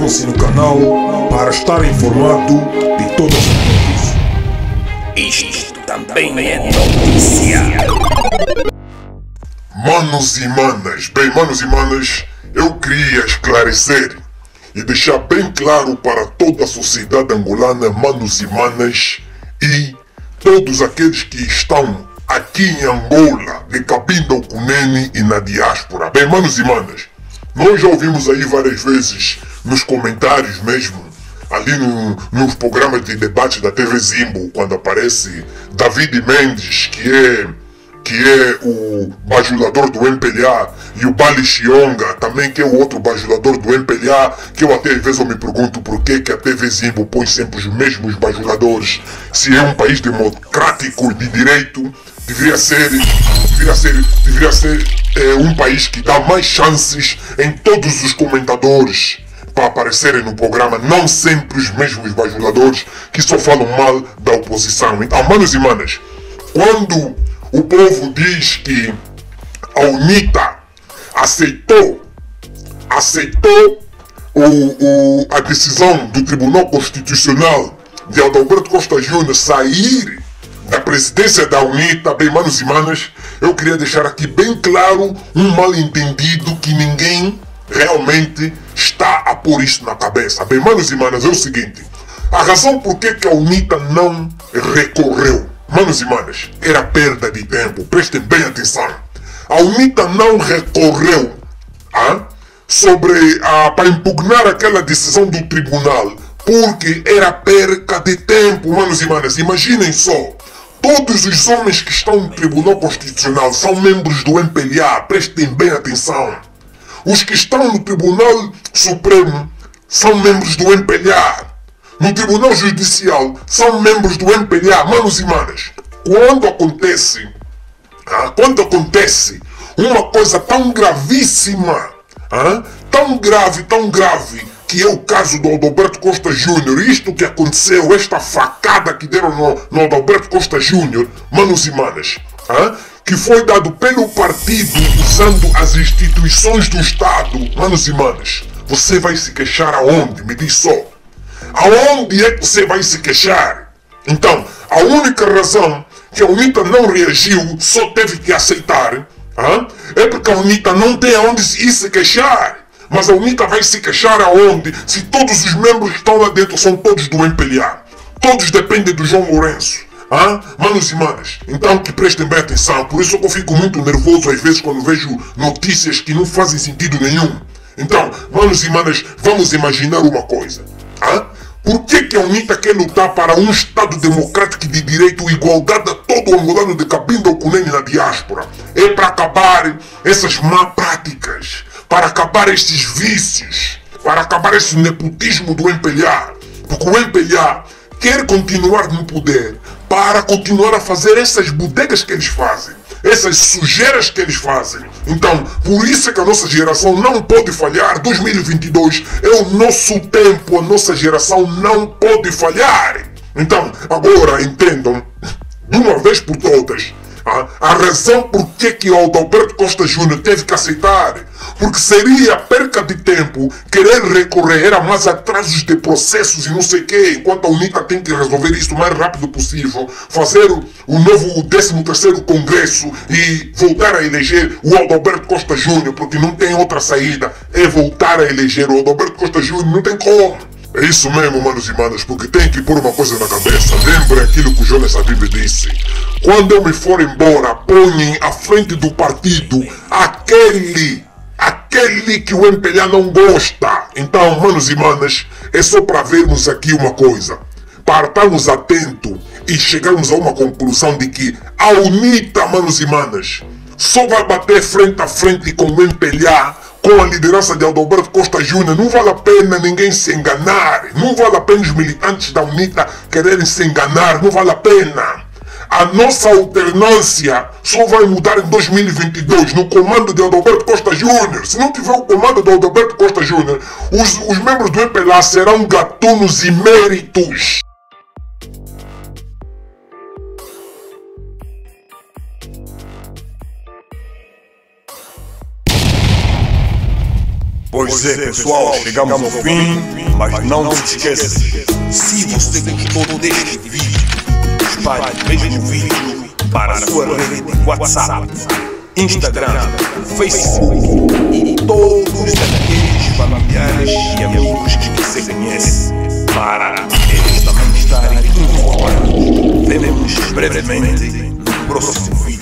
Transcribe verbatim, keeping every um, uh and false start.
inscrevam-se no canal para estar informado de todas as notícias. Isto também é notícia. Manos e manas, bem manos e manas, eu queria esclarecer e deixar bem claro para toda a sociedade angolana, manos e manas, e todos aqueles que estão aqui em Angola, de Cabinda ao Cunene e na diáspora. Bem manos e manas, nós já ouvimos aí várias vezes nos comentários mesmo, ali no, nos programas de debate da T V Zimbo, quando aparece David Mendes, que é, que é o bajulador do M P L A, e o Bali Xionga, também que é o outro bajulador do M P L A, que eu até às vezes eu me pergunto por que, que a T V Zimbo põe sempre os mesmos bajuladores, se é um país democrático de direito. Deveria ser, deveria ser, deveria ser é, um país que dá mais chances em todos os comentadores para aparecerem no programa, não sempre os mesmos bajuladores que só falam mal da oposição. Então, manos e manas, quando o povo diz que a UNITA aceitou, aceitou o, o, a decisão do Tribunal Constitucional de Adalberto Costa Júnior sair da presidência da UNITA, bem manos e manas, eu queria deixar aqui bem claro um mal-entendido que ninguém realmente está a pôr isto na cabeça. Bem manos e manas, é o seguinte: a razão por que, que a UNITA não recorreu, manos e manas, era perda de tempo. Prestem bem atenção. A UNITA não recorreu ah, sobre a, para impugnar aquela decisão do tribunal, porque era perca de tempo, manos e manas. Imaginem só, todos os homens que estão no Tribunal Constitucional são membros do M P L A, prestem bem atenção. Os que estão no Tribunal Supremo são membros do M P L A. No Tribunal Judicial são membros do M P L A, manos e manas. Quando acontece, ah, quando acontece uma coisa tão gravíssima, ah, tão grave, tão grave, que é o caso do Adalberto Costa Júnior, isto que aconteceu, esta facada que deram no, no Adalberto Costa Júnior, manos e manas, ah, que foi dado pelo partido usando as instituições do Estado, manos e manas, você vai se queixar aonde? Me diz só. Aonde é que você vai se queixar? Então, a única razão que a UNITA não reagiu, só teve que aceitar, ah, é porque a UNITA não tem aonde ir se queixar. Mas a UNITA vai se queixar aonde? Se todos os membros que estão lá dentro são todos do M P L A. Todos dependem do João Lourenço. Ah? Manos e manas, então que prestem bem atenção. Por isso que eu fico muito nervoso às vezes quando vejo notícias que não fazem sentido nenhum. Então, manos e manas, vamos imaginar uma coisa. Ah? Por que, que a UNITA quer lutar para um Estado democrático e de direito, igualdade a todo angolano de Cabinda ao Cunene na diáspora? É para acabar essas má práticas, para acabar estes vícios, para acabar esse nepotismo do M P L A. Porque o M P L A quer continuar no poder para continuar a fazer essas bodegas que eles fazem, essas sujeiras que eles fazem. Então, por isso é que a nossa geração não pode falhar. dois mil e vinte e dois é o nosso tempo, a nossa geração não pode falhar. Então, agora entendam, de uma vez por todas, a razão por que, que o Adalberto Costa Júnior teve que aceitar, porque seria perca de tempo querer recorrer, era mais atrasos de processos e não sei o quê, enquanto a UNITA tem que resolver isso o mais rápido possível, fazer o, o novo décimo terceiro Congresso e voltar a eleger o Adalberto Costa Júnior, porque não tem outra saída, é voltar a eleger o Adalberto Costa Júnior, não tem como. É isso mesmo, manos e manas, porque tem que pôr uma coisa na cabeça. Lembre aquilo que o Jonas Habib disse: quando eu me for embora, ponham à frente do partido aquele, aquele que o M P L A não gosta. Então, manos e manas, é só para vermos aqui uma coisa, para estarmos atentos e chegarmos a uma conclusão de que a UNITA, manos e manas, só vai bater frente a frente com o M P L A, com a liderança de Adalberto Costa Júnior. Não vale a pena ninguém se enganar. Não vale a pena os militantes da UNITA quererem se enganar. Não vale a pena. A nossa alternância só vai mudar em dois mil e vinte e dois, no comando de Adalberto Costa Júnior. Se não tiver o comando de Adalberto Costa Júnior, os, os membros do M P L A serão gatunos eméritos. Pois é, pessoal, chegamos ao fim, mas não se esqueça, Se você gostou deste vídeo, espalhe o mesmo vídeo para a sua rede de WhatsApp, Instagram, Facebook e todos aqueles familiares e amigos que você conhece, para eles também estarem informados. Vemo-nos brevemente no próximo vídeo.